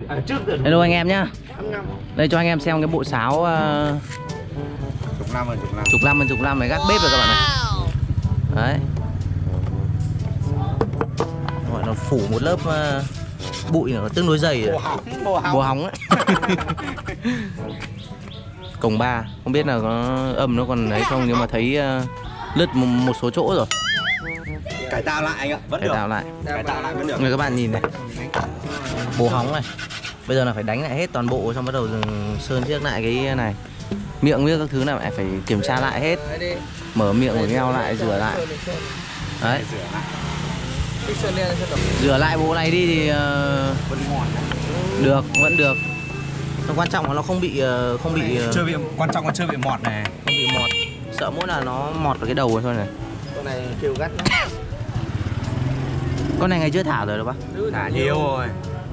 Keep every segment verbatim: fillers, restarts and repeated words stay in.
Hello anh em nhá. Đây cho anh em xem cái bộ sáo uh... chục năm rồi, chục năm. Chục năm rồi, chục năm này gác bếp rồi các bạn này. Đấy. Gọi nó phủ một lớp uh, bụi nó tương đối dày rồi. Bồ hóng, bồ hóng ấy. Cổng ba, không biết là có âm nó còn ấy không, nhưng mà thấy uh, lứt một, một số chỗ rồi. Cải tạo lại anh ạ, vẫn Cải được. tạo lại. Cải tạo lại vẫn được. Người các bạn nhìn này. Bồ hóng này. Bây giờ là phải đánh lại hết toàn bộ, xong bắt đầu sơn chiếc lại cái này. Miệng với các thứ này phải kiểm tra lại hết. Mở miệng của nhau lại, rửa lại. Đấy. Rửa lại bộ này đi thì uh, được, vẫn được. Nó quan trọng là nó không bị uh, không bị uh, chưa bị quan trọng là chưa bị mọt này, không bị mọt. Sợ mỗi là nó mọt vào cái đầu rồi thôi này. con này kêu gắt lắm. Con này ngày chưa thả rồi đâu bác? Thả nhiều rồi.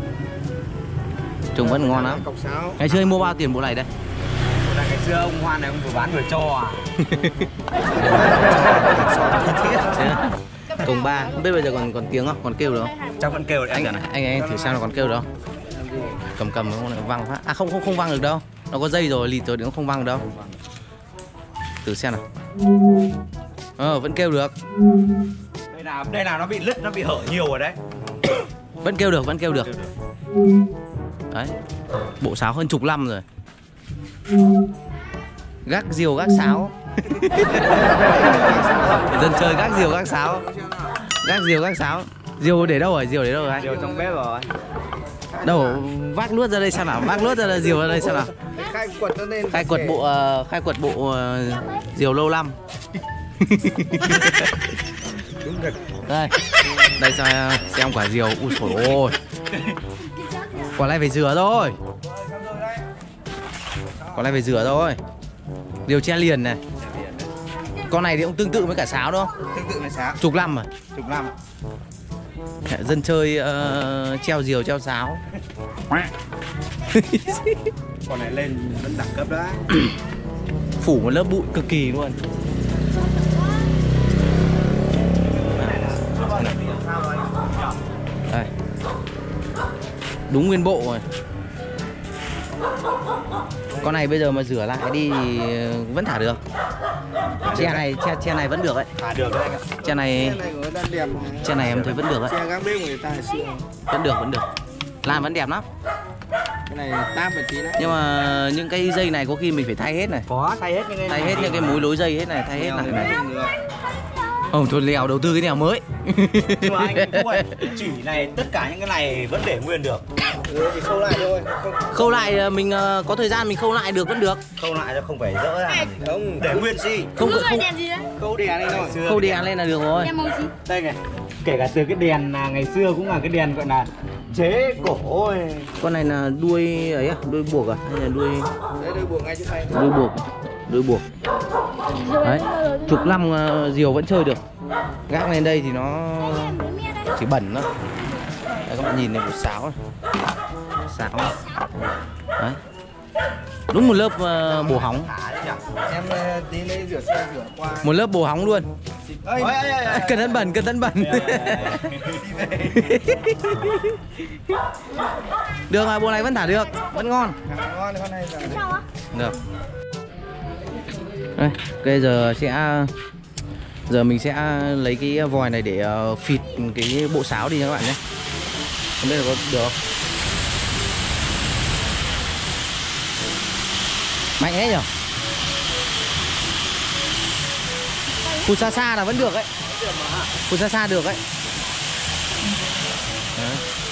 Trông vẫn ngon lắm. Ngày xưa anh mua bao tiền bộ này đây? Bộ này ngày xưa ông Hoan này ông vừa bán vừa cho à? Cổng ba, không biết bây giờ còn còn tiếng không? Còn kêu được không? Chắc vẫn kêu đấy anh. Anh anh, anh thử xem là còn kêu được không? Cầm cầm nó lại văng phát. À không không không văng được đâu. Nó có dây rồi, lịt rồi thì nó không văng được đâu. Thử xem nào. Ờ vẫn kêu được. Đây nào, đây nào nó bị lứt, nó bị hở nhiều rồi đấy. Vẫn kêu được, vẫn kêu được. Đấy. Bộ sáo hơn chục năm rồi. Gác diều gác sáo. Dân chơi gác diều gác sáo. Gác diều gác sáo. Diều để đâu rồi? Diều để đâu rồi anh? Diều trong bếp rồi. Đâu, vác luốt ra đây xem nào, vác luốt ra đây, diều ra đây xem nào. Khai quật nó lên. Khai quật bộ uh, khai quật bộ uh, diều lâu năm. Đúng thật. Đây. Đây xem, xem quả diều. Ui trời ơi. Quả này phải rửa thôi. Quả này phải rửa thôi. Diều che liền này. Con này thì cũng tương tự với cả sáo đúng không? Tương tự với sáo. Chục năm rồi. Chục năm. Dân chơi uh, treo diều treo sáo. Con này lên vẫn đẳng cấp đấy. Phủ một lớp bụi cực kỳ luôn. Đây. Đúng nguyên bộ rồi. Con này bây giờ mà rửa lại đi thì vẫn thả được. Che này, che, che này vẫn được đấy. Thả được đấy anh ạ. Che này, che này em thấy vẫn được đấy. Che gác bếp người ta xưa. Vẫn được, vẫn được. Làm vẫn đẹp lắm. Cái này táp một tí đấy. Nhưng mà những cái dây này có khi mình phải thay hết này. Có thay hết những cái thay hết những cái mối nối dây hết này, thay hết này này. Không, thôi lèo đầu tư cái nèo mới. Nhưng mà anh không phải chỉ này, tất cả những cái này vẫn để nguyên được. Ừ, thì khâu lại thôi. Không... Khâu lại mình có thời gian mình khâu lại được vẫn được. Khâu lại cho không phải dỡ ra. Không, để nguyên si. Không không. không. Khâu đèn lên thôi. Khâu đèn lên là được rồi. Đây này. Kể cả từ cái đèn là ngày xưa cũng là cái đèn gọi là chế cổ ơi. Con này là đuôi ấy à, đuôi buộc à hay là đuôi Đấy, đuôi buộc ngay trên tay. Đuôi buộc. Đuôi buộc. Đấy, chục năm uh, diều vẫn chơi được. Gác lên đây thì nó chỉ bẩn thôi. Đấy, các bạn nhìn này một sáo này. Sáo này. Đấy. Đúng một lớp uh, bồ hóng. Em tí lấy rửa xe rửa qua. Một lớp bồ hóng luôn. Ê, ê, ê, ê. Cẩn thận bẩn, cẩn thận bẩn. Được mà, bộ này vẫn thả được, vẫn ngon. Ngon con này được. Đây, bây giờ sẽ giờ mình sẽ lấy cái vòi này để uh, phịt cái bộ sáo đi nha các bạn nhé. Không biết là có được không? Mạnh thế nhỉ? Phụt xa xa là vẫn được ấy. Phụt xa xa được ấy. Đấy.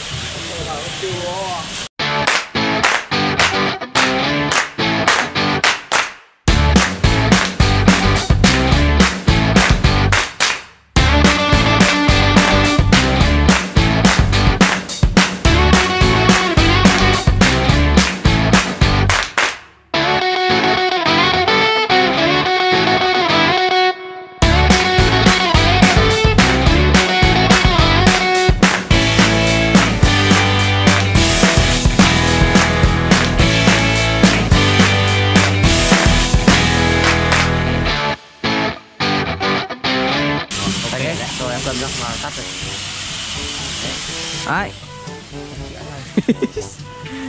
Rồi em cầm ra và tắt rồi. Đấy.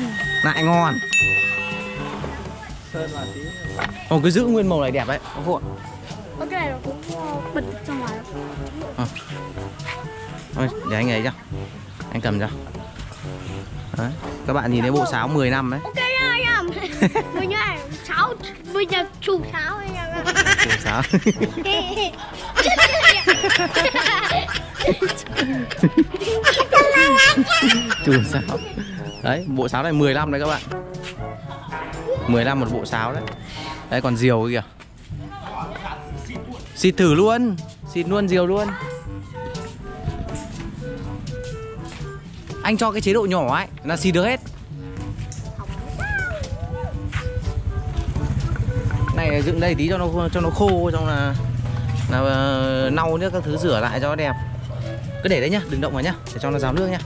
Lại ngon. Sơn vào tí. Ồ, cứ giữ nguyên màu này đẹp đấy. Không phụ. Cái này nó cũng bật ra ngoài. À. Thôi, để anh ấy cho. Anh cầm cho. Đấy. Các bạn nhìn thấy bộ sáo mười năm đấy. Ok nha anh em. Bây giờ sáo, bây giờ chủ sáo anh em. Chủ sáo. Chủ sáo. Đấy, bộ sáo này mười lăm đấy các bạn. mười lăm một bộ sáo đấy. Đấy còn diều kìa. Xịt thử luôn, xịt luôn diều luôn. Anh cho cái chế độ nhỏ ấy là xịt được hết. Này dựng đây tí cho nó cho nó khô, xong là là uh, lau nước các thứ rửa lại cho nó đẹp. Cứ để đấy nhá, đừng động vào nhá, để cho nó ráo nước nhá.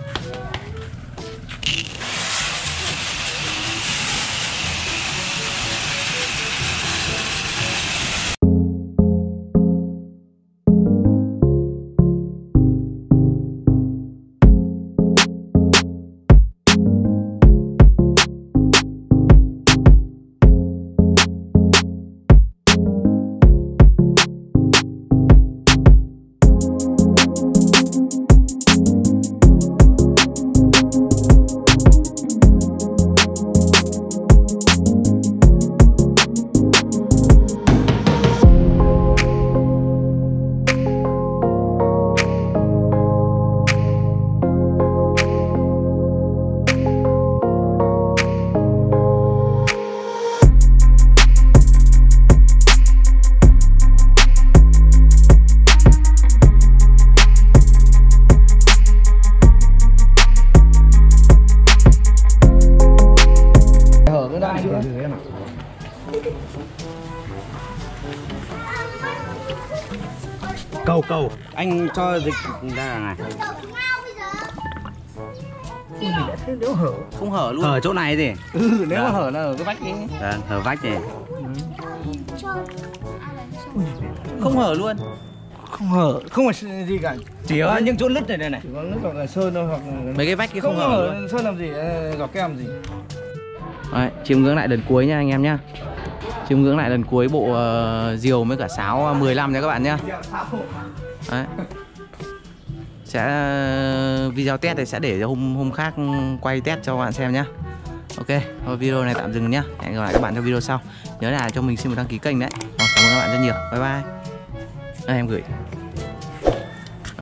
Cầu cầu, anh cho dịch ra là này. Nếu hở. Không hở luôn. Ở chỗ này gì? Ừ, nếu mà hở là ở cái vách ấy. À, hở vách này. Không hở luôn. Không hở, không phải gì cả. Chỉ có những chỗ nứt này này này. Chỉ có nước hoặc là sơn thôi, hoặc Mấy cái vách kia không, không hở, hở luôn. sơn làm gì, gọt kem làm gì. Đấy, chiêm ngưỡng lại lần cuối nha anh em nhá. Chiêm ngưỡng lại lần cuối bộ uh, diều với cả sáo mười lăm nha các bạn nhá. Đấy. Sẽ uh, video test thì sẽ để cho hôm hôm khác quay test cho các bạn xem nhá. Ok, thôi video này tạm dừng nhá. Hẹn gặp lại các bạn trong video sau. Nhớ là cho mình xin một đăng ký kênh đấy. Cảm ơn các bạn rất nhiều. Bye bye. Đây, em gửi.